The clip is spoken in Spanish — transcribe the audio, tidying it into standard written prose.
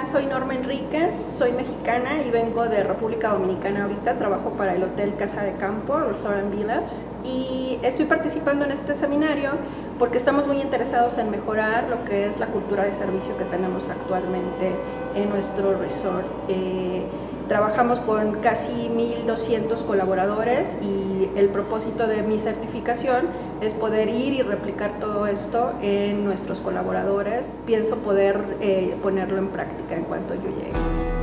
soy Norma Enríquez, soy mexicana y vengo de República Dominicana ahorita. Trabajo para el Hotel Casa de Campo, Resort & Villas, y estoy participando en este seminario porque estamos muy interesados en mejorar lo que es la cultura de servicio que tenemos actualmente en nuestro resort. Trabajamos con casi 1,200 colaboradores y el propósito de mi certificación es poder ir y replicar todo esto en nuestros colaboradores. Pienso poder ponerlo en práctica en cuanto yo llegue.